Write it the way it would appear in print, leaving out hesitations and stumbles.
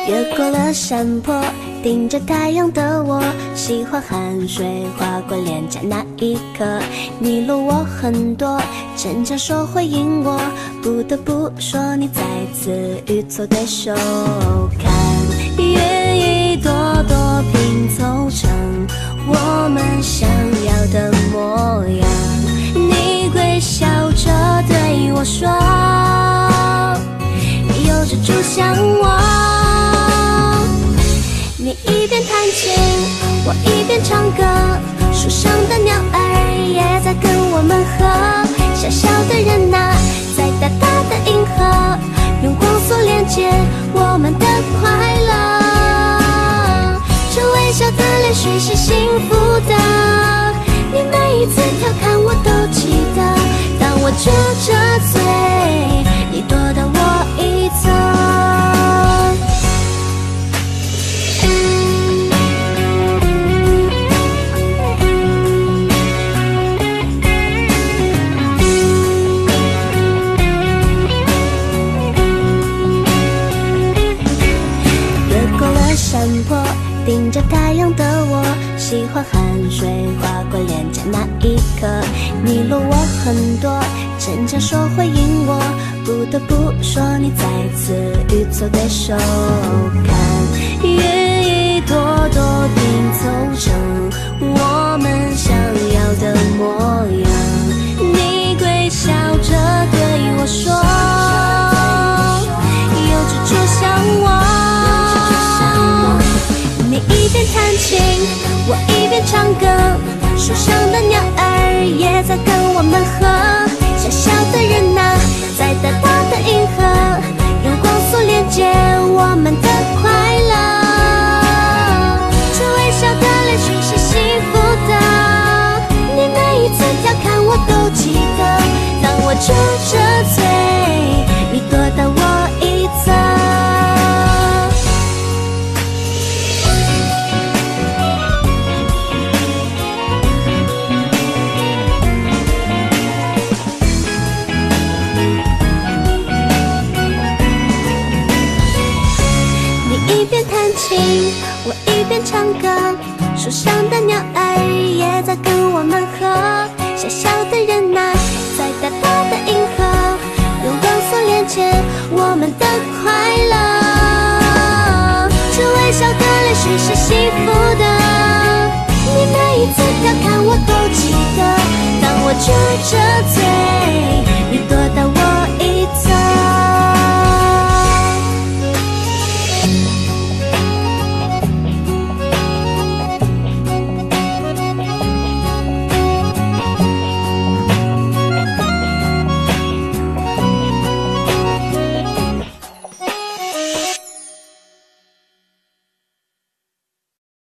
越过了山坡，顶着太阳的我，喜欢汗水划过脸颊那一刻。你落我很多，真假说回应我，不得不说你再次与错对手。看月一朵朵拼凑成我们想要的模样。你微笑着对我说，有着猪像我。你一边弹琴，我一边唱歌，树上的鸟儿也在跟我们和。小小的人啊，在大大的银河，用光速连接我们的快乐。这微笑的泪水是幸福的，你每一次调侃我都记得。当我撅着嘴，你躲到我一侧。山坡，顶着太阳的我，喜欢汗水划过脸颊那一刻。你落我很多，真假说回应我，不得不说你再次与错对手。看月一朵朵拼凑成我们想要的模样。你微笑着对我说，有着猪像我。你一边弹琴，我一边唱歌，树上的鸟儿也在跟我们和。小小的人啊，在大大的银河，用光速连接我们的快乐。这微笑的泪水是幸福的，你每一次调侃我都记得。当我撅着嘴，你躲到我一侧。一边弹琴，我一边唱歌，树上的鸟儿也在跟我们和。小小的人啊，在大大的银河，用光速连接我们的快乐。这微笑的泪水是幸福的，你每一次调侃我都记得。当我撅着